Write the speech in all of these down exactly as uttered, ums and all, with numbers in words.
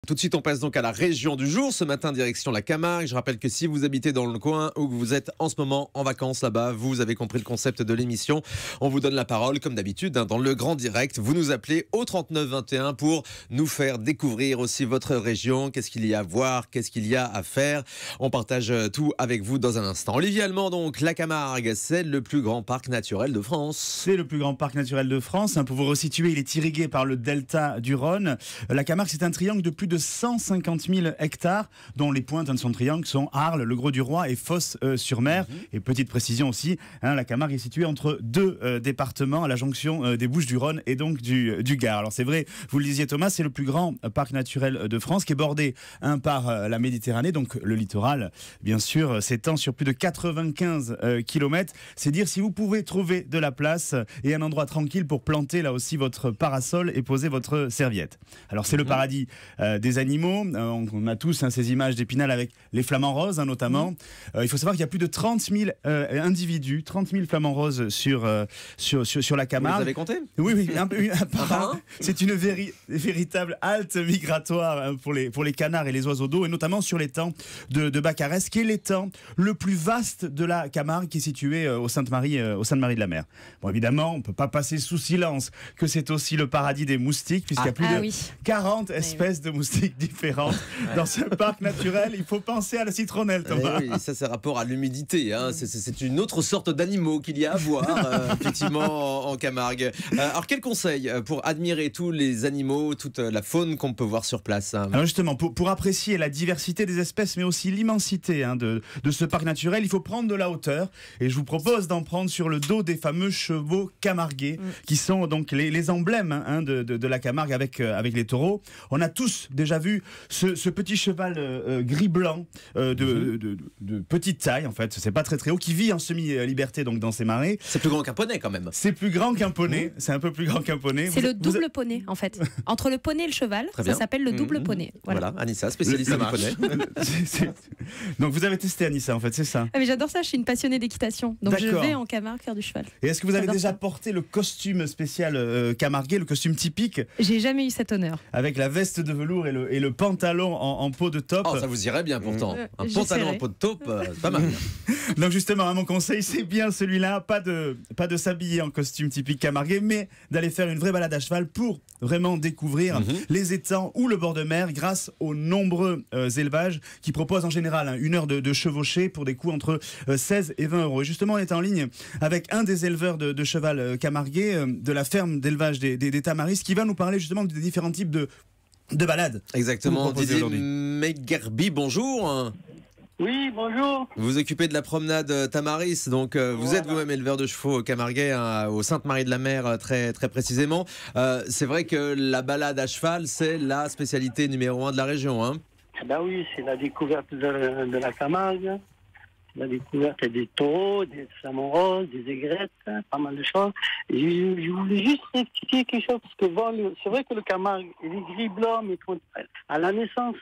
Tout de suite, on passe donc à la région du jour. Ce matin, direction la Camargue. Je rappelle que si vous habitez dans le coin ou que vous êtes en ce moment en vacances là-bas, vous avez compris le concept de l'émission. On vous donne la parole, comme d'habitude, hein, dans le grand direct. Vous nous appelez au trente-neuf vingt et un pour nous faire découvrir aussi votre région. Qu'est-ce qu'il y a à voir? Qu'est-ce qu'il y a à faire? On partage tout avec vous dans un instant. Olivier Allemand, donc, la Camargue, c'est le plus grand parc naturel de France. C'est le plus grand parc naturel de France. Pour vous resituer, il est irrigué par le delta du Rhône. La Camargue, c'est un triangle de plus de de cent cinquante mille hectares, dont les pointes de son triangle sont Arles, le Grau-du-Roi et Fos-sur-Mer. Mmh. Et petite précision aussi, hein, la Camargue est située entre deux euh, départements, à la jonction euh, des Bouches-du-Rhône et donc du, du Gard. Alors c'est vrai, vous le disiez Thomas, c'est le plus grand euh, parc naturel de France, qui est bordé hein, par euh, la Méditerranée, donc le littoral, bien sûr, euh, s'étend sur plus de quatre-vingt-quinze euh, kilomètres. C'est dire si vous pouvez trouver de la place et un endroit tranquille pour planter là aussi votre parasol et poser votre serviette. Alors c'est mmh. le paradis euh, des animaux. Euh, on a tous hein, ces images d'Épinal avec les flamants roses hein, notamment. Mmh. Euh, il faut savoir qu'il y a plus de trente mille euh, individus, trente mille flamants roses sur, euh, sur, sur, sur la Camargue. Vous les avez comptés? Oui, oui. Un, un, un, un, c'est une véri, véritable halte migratoire hein, pour, les, pour les canards et les oiseaux d'eau, et notamment sur l'étang de, de Baccarès, qui est l'étang le plus vaste de la Camargue, qui est situé euh, au Sainte-Marie, euh, au Sainte-Marie de la Mer. Bon, évidemment, on ne peut pas passer sous silence que c'est aussi le paradis des moustiques, puisqu'il ah, y a plus ah, de oui. quarante oui. espèces de moustiques différentes ouais. dans ce parc naturel. Il faut penser à la citronnelle, Thomas. Eh oui, ça c'est rapport à l'humidité. Hein. C'est, c'est une autre sorte d'animaux qu'il y a à voir euh, effectivement en, en Camargue. Euh, alors quel conseil pour admirer tous les animaux, toute la faune qu'on peut voir sur place hein? Alors justement, pour, pour apprécier la diversité des espèces, mais aussi l'immensité hein, de, de ce parc naturel, il faut prendre de la hauteur. Et je vous propose d'en prendre sur le dos des fameux chevaux camarguais, mm. qui sont donc les, les emblèmes hein, de, de, de la Camargue avec, euh, avec les taureaux. On a tous déjà vu ce, ce petit cheval euh, gris-blanc euh, de, mmh. de, de, de petite taille, en fait, c'est pas très très haut, qui vit en semi-liberté donc dans ces marais. C'est plus grand qu'un poney quand même. C'est plus grand qu'un poney, mmh. c'est un peu plus grand qu'un poney. C'est vous, le double vous... poney en fait. Entre le poney et le cheval, ça s'appelle le double mmh. poney. Voilà, voilà Anissa, spécialiste du poney. c'est, c'est... Donc vous avez testé Anissa en fait, c'est ça? Ah, mais j'adore ça, je suis une passionnée d'équitation, donc D'accord. je vais en Camargue faire du cheval. Et est-ce que vous avez j'adore déjà ça. porté le costume spécial euh, camarguais, le costume typique? J'ai jamais eu cet honneur. Avec la veste de velours et le, et le pantalon en, en peau de taupe. Oh, ça vous irait bien pourtant. Euh, un pantalon en peau de taupe, euh, pas mal. Donc justement, hein, mon conseil, c'est bien celui-là, pas de, pas de s'habiller en costume typique camarguais, mais d'aller faire une vraie balade à cheval pour vraiment découvrir mm-hmm. les étangs ou le bord de mer grâce aux nombreux euh, élevages qui proposent en général hein, une heure de, de chevauchée pour des coûts entre euh, seize et vingt euros. Et justement, on est en ligne avec un des éleveurs de, de cheval euh, camarguais euh, de la ferme d'élevage des, des, des Tamaris, qui va nous parler justement des différents types de de balade. Exactement. Didier Megerby, bonjour. Oui, bonjour. Vous vous occupez de la promenade Tamaris, donc euh, vous voilà. êtes vous-même éleveur de chevaux camarguais hein, au Sainte-Marie de la Mer très, très précisément. Euh, c'est vrai que la balade à cheval, c'est la spécialité numéro un de la région. Hein. Eh ben oui, c'est la découverte de, de la Camargue. La découverte des taureaux, des flamants roses, des aigrettes, hein, pas mal de choses. Et je, je voulais juste rectifier quelque chose, parce que bon, c'est vrai que le Camargue, il est gris-blanc, mais à la naissance,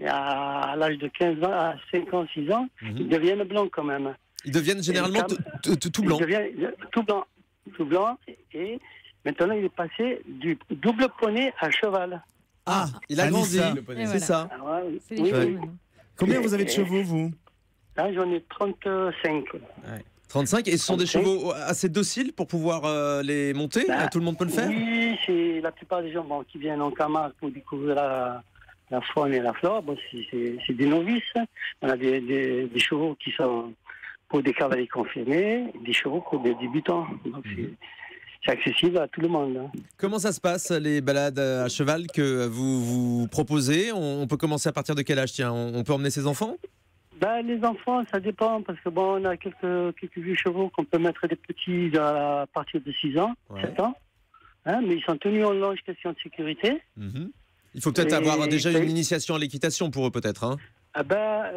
à, à l'âge de quinze ans, à cinq ans, six ans, mm-hmm. ils deviennent blancs quand même. Ils deviennent généralement Cam... tout blancs. Ils deviennent tout blanc, tout blanc, et maintenant il est passé du double poney à cheval. Ah, il a grandi, c'est voilà. ça. Ah ouais, c'est oui, oui. Combien vous avez de chevaux, vous? Là, j'en ai trente-cinq. Ouais. trente-cinq, et ce sont trente-cinq. Des chevaux assez dociles pour pouvoir euh, les monter bah, tout le monde peut le faire? Oui, c'est la plupart des gens bon, qui viennent en Camargue pour découvrir la, la faune et la flore. Bon, c'est, c'est, c'est des novices. On a des, des, des chevaux qui sont pour des cavaliers confirmés, des chevaux pour des débutants. Donc, mmh. c'est, c'est accessible à tout le monde. Hein. Comment ça se passe, les balades à cheval que vous, vous proposez? On peut commencer à partir de quel âge? Tiens, on peut emmener ses enfants? Ben, les enfants, ça dépend, parce que bon, on a quelques, quelques vieux chevaux qu'on peut mettre des petits à partir de six ans, ouais. sept ans, hein, mais ils sont tenus en longe, question de sécurité. Mm-hmm. Il faut peut-être et, avoir déjà et, une initiation à l'équitation pour eux, peut-être. Hein. Ah ben,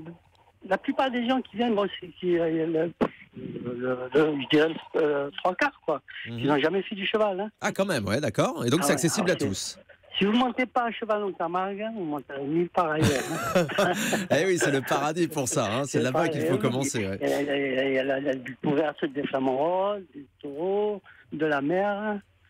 la plupart des gens qui viennent, bon, c'est qui, le, le, le, le, je dirais le trois quarts, quoi. Mm-hmm. Ils n'ont jamais fait du cheval. Hein. Ah, quand même, ouais, d'accord. Et donc, ah, c'est ouais, accessible alors, à tous. Si vous ne montez pas à cheval en Camargue, vous montez nulle part ailleurs. Eh oui, c'est le paradis pour ça. Hein. C'est, c'est là-bas qu'il faut commencer. Ouais. Il y a la découverte des flamants roses, des taureaux, de la mer.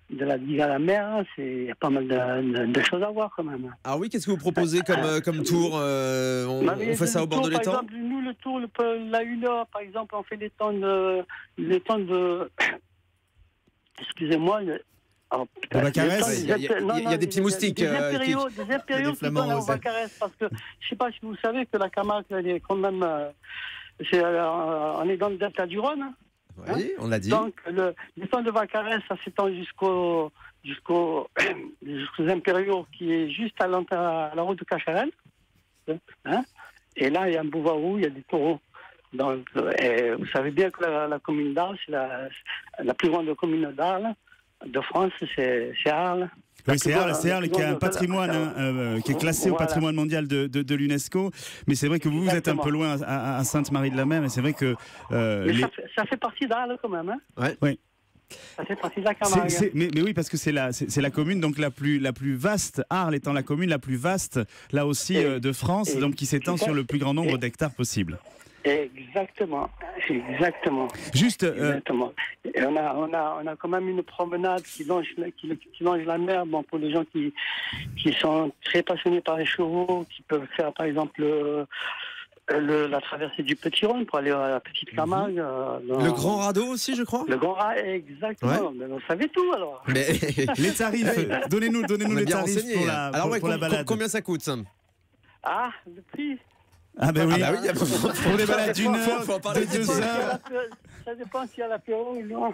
de la digue à la mer, il y a pas mal de, de, de choses à voir quand même. Ah oui, qu'est-ce que vous proposez comme, euh, comme tour euh, On, bah, on fait ça au bord tour, de l'étang? Par exemple, nous, le tour, le, la une heure, par exemple, on fait l'étang de... l'étang de... Excusez-moi, le, oh, Vacarès, il y a, il y a, il y a des petits moustiques. Des impériaux, qui... des impériaux qui donnent au Vacarès, parce que je ne sais pas si vous savez que la Camargue, elle est quand même... Euh, c'est, euh, on est dans le delta du Rhône. Oui, hein, on l'a dit. Donc, le, l'étang de Vacarès, ça s'étend jusqu'au, jusqu'au, jusqu'aux impériaux, qui est juste à, à la route de Cacharel. Hein, et là, il y a un bouvarou, il y a des taureaux. Donc, et vous savez bien que la, la commune d'Arles, c'est la, la plus grande commune d'Arles, de France, c'est, c'est Arles. Oui, c'est Arles, c'est Arles qui a un patrimoine hein, euh, qui est classé voilà. au patrimoine mondial de, de, de l'UNESCO. Mais c'est vrai que vous, vous êtes un peu loin à, à Sainte-Marie-de-la-Mer. Et c'est vrai que. Euh, mais les... ça, fait, ça fait partie d'Arles quand même. Hein ouais. Oui. Ça fait partie de la Camargue. C'est, c'est, mais, mais oui, parce que c'est la, c'est, c'est la commune donc la plus, la plus vaste, Arles étant la commune la plus vaste, là aussi, et, euh, de France, et, donc qui s'étend sur le plus grand nombre et, d'hectares possible. Exactement, exactement. Juste. Euh... Exactement. Et on, a, on, a, on a quand même une promenade qui longe, qui, qui longe la mer. Bon, pour les gens qui, qui sont très passionnés par les chevaux, qui peuvent faire par exemple. Euh, Le, la traversée du Petit Rhône pour aller à la Petite Camargue. Euh, dans... Le Grand Radeau aussi, je crois. Le Grand Radeau, exactement. Ouais. Mais vous savez tout alors. Mais... les tarifs, donnez-nous, donnez-nous les tarifs renseigné. pour la, alors, pour, ouais, pour la balade. Combien ça coûte ça? Ah, le prix. Ah ben oui, ah bah oui y a pas... pour les balades d'une heure, de deux heures. Ça dépend s'il y a l'apéro ou non.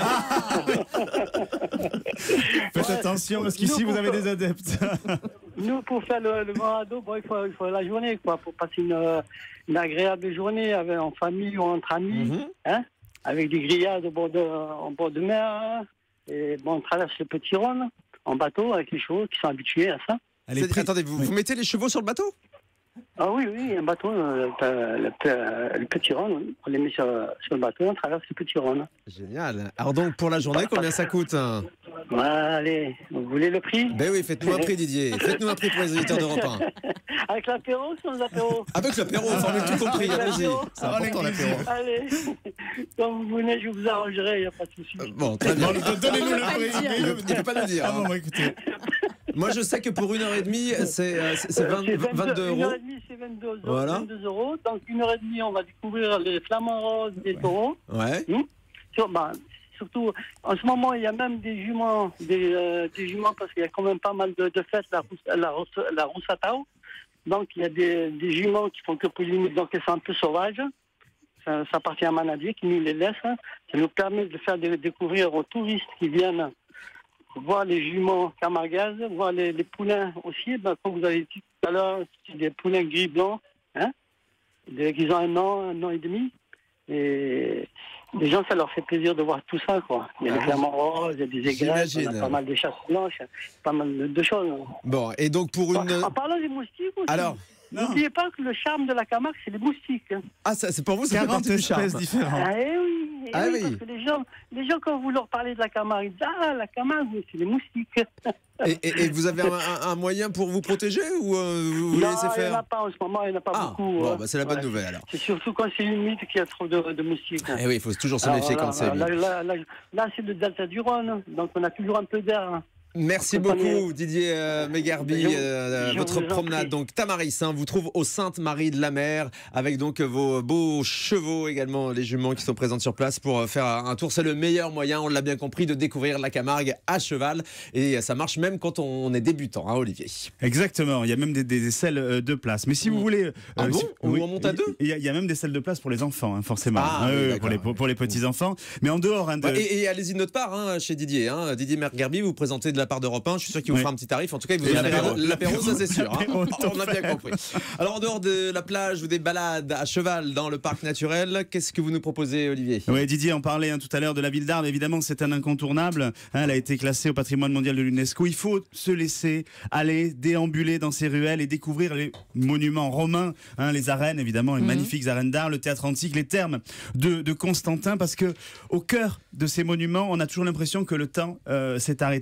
Faites ouais, attention parce qu'ici vous avez des adeptes. Nous, pour faire le, le Grand Radeau, bon, il, faut, il faut la journée, quoi, pour passer une, une agréable journée avec, en famille ou entre amis, mm-hmm. hein, avec des grillades au bord de, en bord de mer. Hein, et bon, on traverse le Petit Rhône en bateau avec les chevaux qui sont habitués à ça. Allez, pré- attendez, vous, oui. vous mettez les chevaux sur le bateau? Ah oui, oui, un bateau, le, le, le, le Petit Rhône, on les met sur, sur le bateau, on traverse le Petit Rhône. Génial. Alors donc, pour la journée, combien ça coûte? Allez, vous voulez le prix? Ben oui, faites-nous un prix, Didier. Faites-nous un prix pour les auditeurs d'Europe un. Avec l'apéro ou sans l'apéro? Avec l'apéro, formule tout compris, allez-y. C'est important l'apéro. Allez, quand vous venez, je vous arrangerai, il n'y a pas de souci. Euh, bon, très bien. Donnez-nous le prix. Il ne peut pas nous dire. Ah bon, bah, écoutez. Moi, je sais que pour une heure et demie, c'est, c'est, c'est vingt, vingt-deux euros. Une heure et demie, c'est vingt-deux euros. Voilà. vingt-deux euros. Donc, une heure et demie, on va découvrir les flamants roses des taureaux. Ouais. Mmh. Sur, bah, surtout, en ce moment, il y a même des juments, des, euh, des juments parce qu'il y a quand même pas mal de, de fêtes, la, la, la Roussatao. Donc, il y a des, des juments qui font que polliniser, donc elles sont un peu sauvages. Ça, ça appartient à Manadier qui nous les laisse. Ça nous permet de faire de, découvrir aux touristes qui viennent voir les juments camarguaises, voir les, les poulains aussi. Ben, comme vous avez dit tout à l'heure, c'est des poulains gris-blancs, hein, qui ont un an, un an et demi. Et les gens, ça leur fait plaisir de voir tout ça, quoi. Il y a ah, des flamants roses, il y a des aigrettes, il y a pas mal de chasses blanches, pas mal de, de choses. Bon, et donc pour une... En, en parlant des moustiques aussi. Alors n'oubliez pas que le charme de la Camargue, c'est les moustiques. Ah, ça, c'est pour vous, c'est quarante espèces différentes. Ah, eh oui, eh ah oui, oui. Parce que les gens, les gens, quand vous leur parlez de la Camargue, ils disent « Ah, la Camargue, c'est les moustiques. » et, et, et vous avez un, un moyen pour vous protéger ou euh, vous, vous non, laissez faire? Non, il n'y en a pas en ce moment, il n'y en a pas ah, beaucoup. Bon, euh, bah, c'est la bonne ouais, nouvelle alors. C'est surtout quand c'est humide qu'il y a trop de, de moustiques. Eh oui, il faut toujours se méfier quand c'est humide. Là, là, là, là, c'est le delta du Rhône, donc on a toujours un peu d'air. Merci beaucoup Didier euh, Mégarbi, euh, votre promenade donc Tamaris hein, vous trouve au Sainte-Marie-de-la-Mer avec donc vos beaux chevaux également, les juments qui sont présentes sur place pour faire un tour. C'est le meilleur moyen, on l'a bien compris, de découvrir la Camargue à cheval et ça marche même quand on est débutant, hein, Olivier. Exactement, il y a même des, des selles de place. Mais si vous voulez, ah euh, bon si, oui, on monte à deux. Il y, a, il y a même des selles de place pour les enfants, hein, forcément, ah, euh, oui, pour les pour les petits enfants. Mais en dehors, hein, de... ouais, et, et allez-y de notre part hein, chez Didier, hein, Didier Mégarbi, vous présentez de la part d'Europe un, je suis sûr qu'il vous oui. fera un petit tarif. En tout cas, il vous donne l'apéro, l'apéro, ça c'est sûr. Hein. On a bien compris. Alors, en dehors de la plage ou des balades à cheval dans le parc naturel, qu'est-ce que vous nous proposez, Olivier? Oui, Didier en parlait hein, tout à l'heure de la ville d'Arles. Évidemment, c'est un incontournable. Hein, elle a été classée au patrimoine mondial de l'UNESCO. Il faut se laisser aller, déambuler dans ces ruelles et découvrir les monuments romains, hein, les arènes, évidemment, les mmh. magnifiques arènes d'Arles, le théâtre antique, les thermes de, de Constantin, parce que au cœur de ces monuments, on a toujours l'impression que le temps euh, s'est arrêté. Et mmh. c'est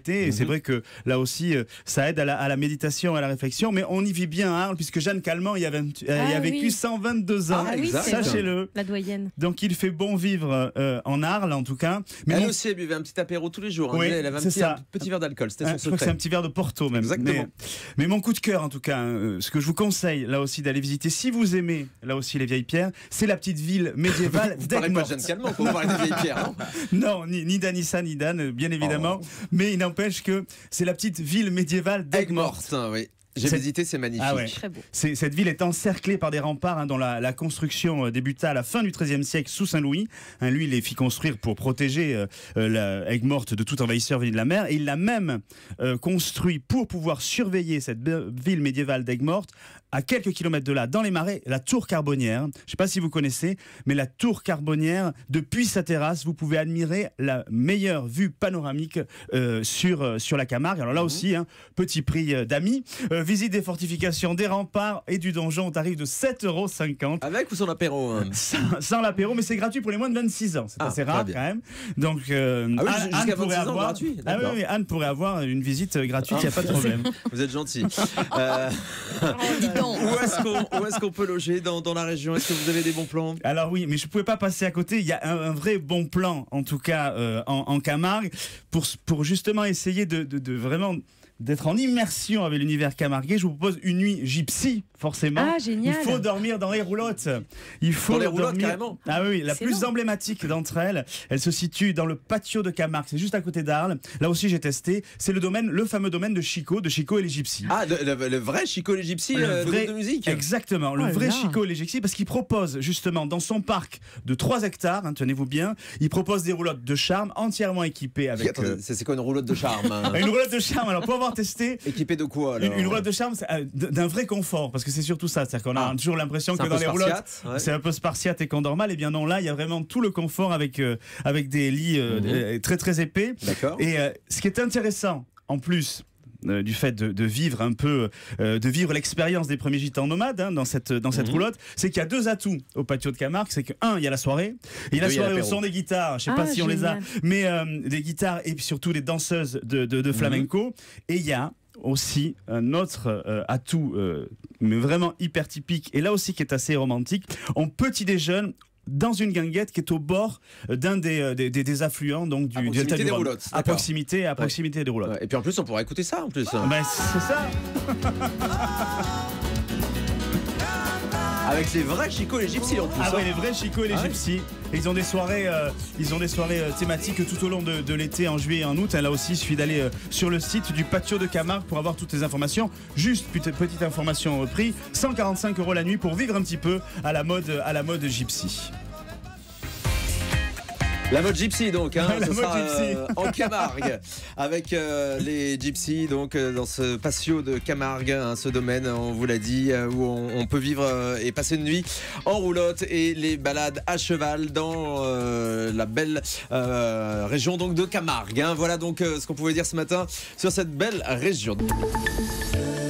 vrai que là aussi, euh, ça aide à la, à la méditation, à la réflexion. Mais on y vit bien à Arles, puisque Jeanne Calment y a, vingt, euh, ah, y a oui. vécu cent vingt-deux ans. Ah, oui, sachez-le. La doyenne. Donc il fait bon vivre euh, en Arles, en tout cas. Mais elle mon... aussi, elle buvait un petit apéro tous les jours. Hein. Oui, Elle avait un petit, un petit verre d'alcool. C'était son ah, secret. Je crois que c'est un petit verre de Porto, même. Exactement. Mais, mais mon coup de cœur, en tout cas, euh, ce que je vous conseille, là aussi, d'aller visiter, si vous aimez, là aussi, les vieilles pierres, c'est la petite ville médiévale Vous parlez pas de d'Aigues-Mortes. Jeanne Calment quand vous parlez des vieilles pierres, non? Non, ni, ni d'Anissa, ni d'Anne, bien évidemment. Oh. Mais il n'empêche que c'est la petite ville médiévale d'Aigues-Mortes. Aigues-Mortes, oui. J'ai C'est- visité, c'est magnifique. Ah ouais. Très beau. C'est- cette ville est encerclée par des remparts hein, dont la, la construction euh, débuta à la fin du treizième siècle sous Saint-Louis. Hein, lui, il les fit construire pour protéger euh, euh, la Aigues-Mortes de tout envahisseur venu de la mer. Et il l'a même euh, construit pour pouvoir surveiller cette be- ville médiévale d'Aigues-Mortes à quelques kilomètres de là, dans les marais, la tour Carbonnière. Je ne sais pas si vous connaissez, mais la tour Carbonnière, depuis sa terrasse, vous pouvez admirer la meilleure vue panoramique euh, sur, euh, sur la Camargue. Alors là aussi, hein, petit prix euh, d'amis. Euh, visite des fortifications, des remparts et du donjon au tarif de sept euros cinquante. Avec ou sans apéro hein? Sans, sans l'apéro, mais c'est gratuit pour les moins de vingt-six ans. C'est Ah, assez très rare bien. quand même. Donc, euh, Ah oui, Anne, jusqu'à Anne pourrait vingt-six ans, avoir, gratuit, ah oui, d'accord. oui, Anne pourrait avoir une visite gratuite, il n'y a pas de problème. Vous êtes gentil. Euh, Dis donc. où est-ce qu'on où est-ce qu'on peut loger dans, dans la région? Est-ce que vous avez des bons plans? Alors oui, mais je ne pouvais pas passer à côté. Il y a un, un vrai bon plan, en tout cas euh, en, en Camargue, pour, pour justement essayer de, de, de vraiment d'être en immersion avec l'univers camarguais. Je vous propose une nuit gypsy, forcément. Ah, génial. Il faut dormir dans les roulottes. Il faut Dans les roulottes, dormir... carrément. Ah oui, la Excellent. plus emblématique d'entre elles, elle se situe dans le patio de Camargue. C'est juste à côté d'Arles. Là aussi, j'ai testé. C'est le domaine, le fameux domaine de Chico, de Chico et les Gypsies. Ah, le, le- le vrai Chico les Gypsies, Le euh, le vrai- groupe de musique. Exactement, le Oh là vrai là. Chico et les Gypsies, parce qu'il propose justement dans son parc de trois hectares, hein, tenez-vous bien, il propose des roulottes de charme entièrement équipées avec... Attendez, euh, c'est c'est quoi une roulotte de charme hein? une roulotte de charme, alors pour avoir testé, Équipée de quoi une, alors? une roulotte de charme c'est, euh, d- d'un vrai confort, parce que c'est surtout ça, c'est-à-dire qu'on a Ah. toujours l'impression C'est que un dans peu les roulottes, spartiate, ouais. c'est un peu spartiate et condormal, et bien non, là, il y a vraiment tout le confort avec, euh, avec des lits euh, Mhm. euh, très très épais. D'accord. Et euh, ce qui est intéressant, en plus euh, du fait de, de vivre un peu, euh, de vivre l'expérience des premiers gitans nomades hein, dans cette, dans cette Mhm. roulotte, c'est qu'il y a deux atouts au patio de Camargue. C'est que, un, il y a la soirée, et la deux, il y a soirée au l'apéro. son des guitares, je sais Ah, pas si on les a, génial. mais euh, des guitares et puis surtout des danseuses de, de, de flamenco. Et il y a aussi un autre euh, atout, euh, mais vraiment hyper typique, et là aussi qui est assez romantique. On petit déjeune dans une guinguette qui est au bord d'un des, euh, des, des- des affluents donc du À du proximité delta du des Rhône. roulottes, À d'accord. proximité, à proximité des roulottes. Ouais, et puis en plus, on pourrait écouter ça en plus. Ben, c'est ça. Avec les vrais Chico les Gypsies en plus. Ah hein. ouais, les vrais Chico et les Ah ouais. Gypsies. Et ils ont des soirées, euh, ils ont des soirées euh, thématiques tout au long de, de l'été, en juillet et en août. Là aussi, il suffit d'aller euh, sur le site du patio de Camargue pour avoir toutes les informations. Juste petite, petite information au prix, cent quarante-cinq euros la nuit pour vivre un petit peu à la mode, à la mode gypsy. La mode gypsy donc, hein, La ce mode sera, gypsy. euh, en Camargue avec euh, les gypsies donc euh, dans ce patio de Camargue, hein, ce domaine on vous l'a dit euh, où on, on peut vivre euh, et passer une nuit en roulotte et les balades à cheval dans euh, la belle euh, région donc de Camargue. Hein. Voilà donc euh, ce qu'on pouvait dire ce matin sur cette belle région.